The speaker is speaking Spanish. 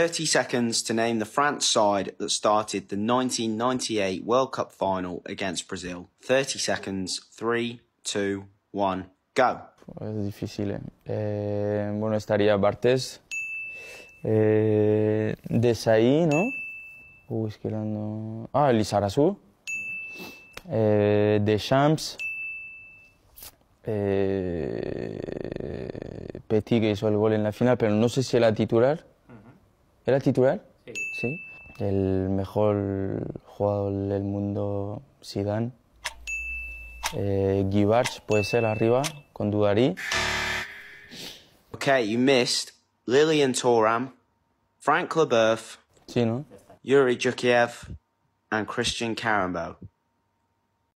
30 seconds to name the France side that started the 1998 World Cup final against Brazil. 30 seconds. 3, 2, 1, go. Es difícil, bueno, estaría Bartés, Desailly, ¿no? Uy, es que no... Ah, Lizarazu, Deschamps, Petit, que hizo el gol en la final, pero no sé si era titular. ¿Era titular? Sí. Sí. El mejor jugador del mundo, Zidane. Guy Barthez puede ser arriba, con Dugarry. Okay, you missed Lilian Thuram, Frank Leboeuf, Sí, ¿no? Yuri Jukiev, and Christian Karambo.